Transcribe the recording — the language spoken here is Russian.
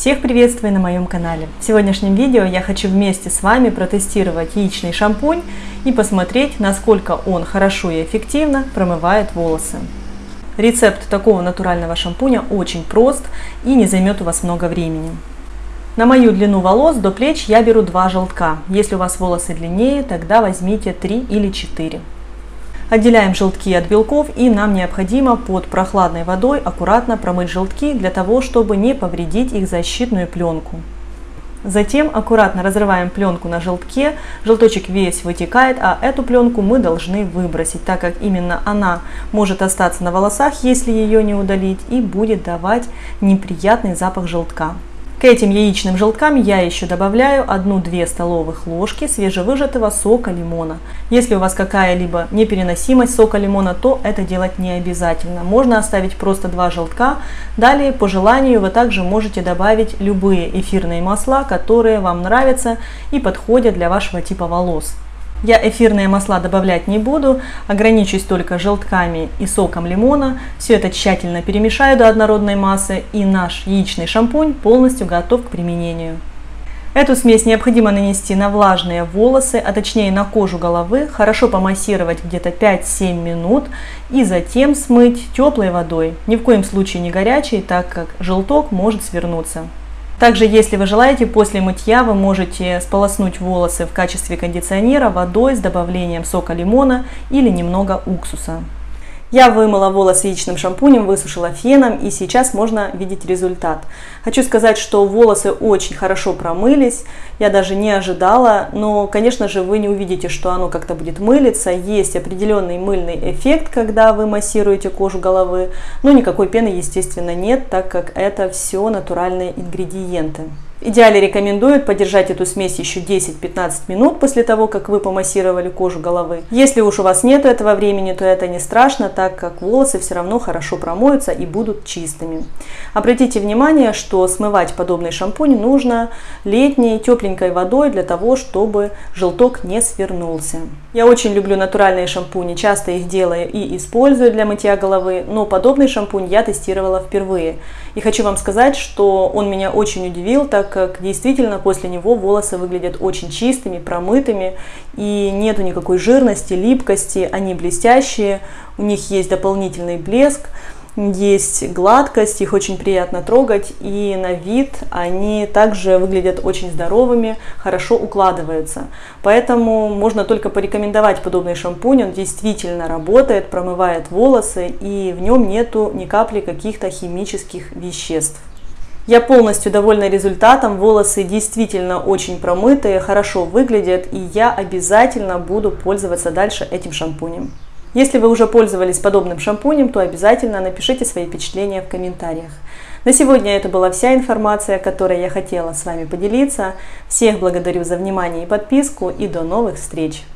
Всех приветствую на моем канале. В сегодняшнем видео я хочу вместе с вами протестировать яичный шампунь и посмотреть, насколько он хорошо и эффективно промывает волосы. Рецепт такого натурального шампуня очень прост и не займет у вас много времени. На мою длину волос до плеч я беру 2 желтка. Если у вас волосы длиннее, тогда возьмите 3 или 4. Отделяем желтки от белков, и нам необходимо под прохладной водой аккуратно промыть желтки для того, чтобы не повредить их защитную пленку. Затем аккуратно разрываем пленку на желтке, желточек весь вытекает, а эту пленку мы должны выбросить, так как именно она может остаться на волосах, если ее не удалить, и будет давать неприятный запах желтка. К этим яичным желткам я еще добавляю 1-2 столовых ложки свежевыжатого сока лимона. Если у вас какая-либо непереносимость сока лимона, то это делать не обязательно. Можно оставить просто 2 желтка. Далее, по желанию, вы также можете добавить любые эфирные масла, которые вам нравятся и подходят для вашего типа волос. Я эфирные масла добавлять не буду, ограничусь только желтками и соком лимона. Все это тщательно перемешаю до однородной массы, и наш яичный шампунь полностью готов к применению. Эту смесь необходимо нанести на влажные волосы, а точнее на кожу головы, хорошо помассировать где-то 5-7 минут и затем смыть теплой водой. Ни в коем случае не горячей, так как желток может свернуться. Также, если вы желаете, после мытья вы можете сполоснуть волосы в качестве кондиционера водой с добавлением сока лимона или немного уксуса. Я вымыла волосы яичным шампунем, высушила феном, и сейчас можно видеть результат. Хочу сказать, что волосы очень хорошо промылись, я даже не ожидала, но, конечно же, вы не увидите, что оно как-то будет мылиться. Есть определенный мыльный эффект, когда вы массируете кожу головы, но никакой пены, естественно, нет, так как это все натуральные ингредиенты. В идеале рекомендуют подержать эту смесь еще 10-15 минут после того, как вы помассировали кожу головы. Если уж у вас нет этого времени, то это не страшно, так как волосы все равно хорошо промоются и будут чистыми. Обратите внимание, что смывать подобный шампунь нужно летней тепленькой водой для того, чтобы желток не свернулся. Я очень люблю натуральные шампуни, часто их делаю и использую для мытья головы, но подобный шампунь я тестировала впервые. И хочу вам сказать, что он меня очень удивил, так как действительно после него волосы выглядят очень чистыми, промытыми, и нету никакой жирности, липкости, они блестящие, у них есть дополнительный блеск, есть гладкость, их очень приятно трогать, и на вид они также выглядят очень здоровыми, хорошо укладываются. Поэтому можно только порекомендовать подобный шампунь, он действительно работает, промывает волосы, и в нем нету ни капли каких-то химических веществ. Я полностью довольна результатом, волосы действительно очень промытые, хорошо выглядят, и я обязательно буду пользоваться дальше этим шампунем. Если вы уже пользовались подобным шампунем, то обязательно напишите свои впечатления в комментариях. На сегодня это была вся информация, которой я хотела с вами поделиться. Всех благодарю за внимание и подписку, и до новых встреч!